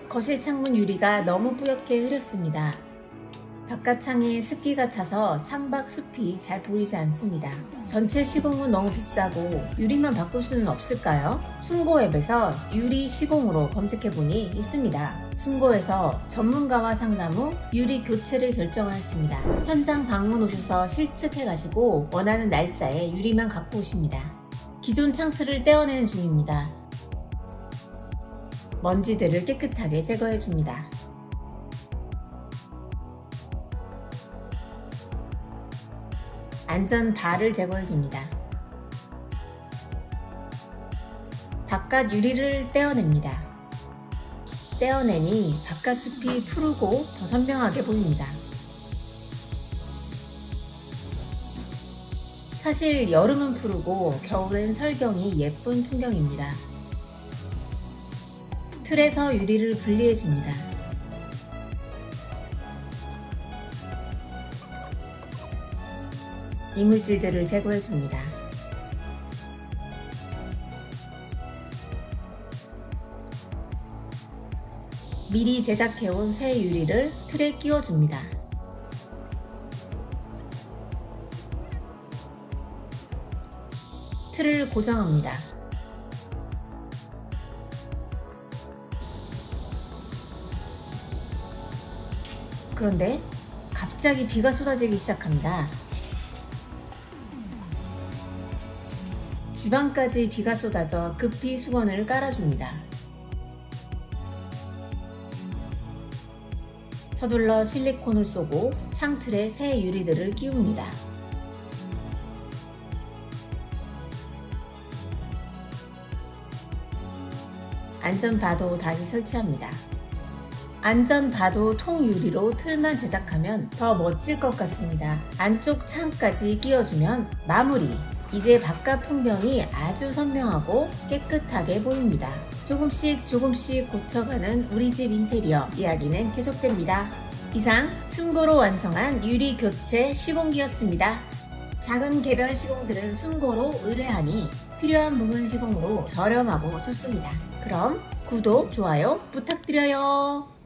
거실 창문 유리가 너무 뿌옇게 흐렸습니다. 바깥 창에 습기가 차서 창밖 숲이 잘 보이지 않습니다. 전체 시공은 너무 비싸고 유리만 바꿀 수는 없을까요? 숨고앱에서 유리 시공으로 검색해보니 있습니다. 숨고에서 전문가와 상담 후 유리 교체를 결정하였습니다. 현장 방문 오셔서 실측해가시고 원하는 날짜에 유리만 갖고 오십니다. 기존 창틀을 떼어내는 중입니다. 먼지들을 깨끗하게 제거해줍니다. 안전바를 제거해줍니다. 바깥 유리를 떼어냅니다. 떼어내니 바깥 숲이 푸르고 더 선명하게 보입니다. 사실 여름은 푸르고 겨울엔 설경이 예쁜 풍경입니다. 틀에서 유리를 분리해줍니다. 이물질들을 제거해줍니다. 미리 제작해온 새 유리를 틀에 끼워줍니다. 틀을 고정합니다. 그런데 갑자기 비가 쏟아지기 시작합니다. 지방까지 비가 쏟아져 급히 수건을 깔아줍니다. 서둘러 실리콘을 쏘고 창틀에 새 유리들을 끼웁니다. 안전바도 다시 설치합니다. 안전바도 통유리로 틀만 제작하면 더 멋질 것 같습니다. 안쪽 창까지 끼워주면 마무리! 이제 바깥 풍경이 아주 선명하고 깨끗하게 보입니다. 조금씩 고쳐가는 우리 집 인테리어 이야기는 계속됩니다. 이상 숨고로 완성한 유리 교체 시공기였습니다. 작은 개별 시공들은 숨고로 의뢰하니 필요한 부분 시공으로 저렴하고 좋습니다. 그럼 구독, 좋아요 부탁드려요.